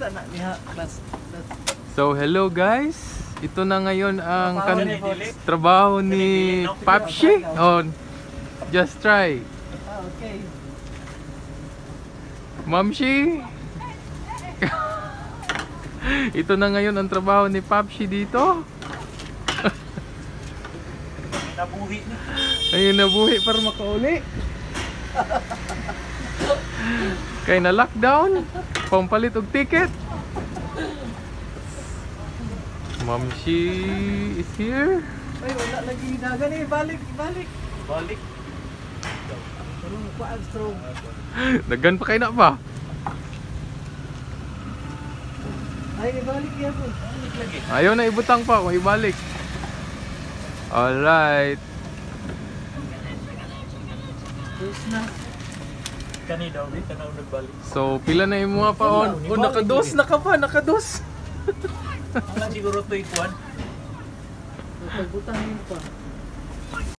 So hello guys, ito na ngayon ang trabaho ni Papshie. Oh, just try. Okay. Mamshie. Ito na ngayon ang trabaho ni Papshie dito. Nabuhi na. Ayun, nabuhi para makauli. Kaya na lockdown, pampalit og ticket. Mamshie is here. Ay, wala lagi dagan eh. Balik. Dagan pa kayo na ba? Ay, ibalik yan po. Ayaw na ibutang pa kung ibalik. Alright. Dos na. Kani daw, di ka na nagbalik. So, pila na yung mga paon. Oh, nakados na ka pa, nakados. Ang siguro ito ikuan. Pagbutang yun pa.